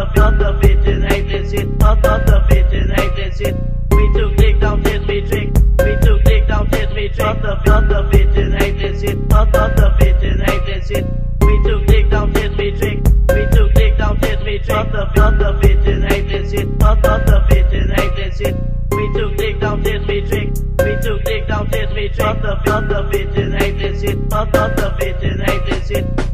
the bitches hate this shit. The bitches hate this shit. We too dick, don't hit me trick. We too dick, don't hit me trick. The bitches hate this shit. The bitches hate this shit. We too dick, don't hit me trick. We too dick, don't hit me trick. The bitches hate this shit. The bitches hate this shit. We too dick, don't hit me trick. We too dick, don't hit me trick. The bitches hate this shit. The bitches hate this shit.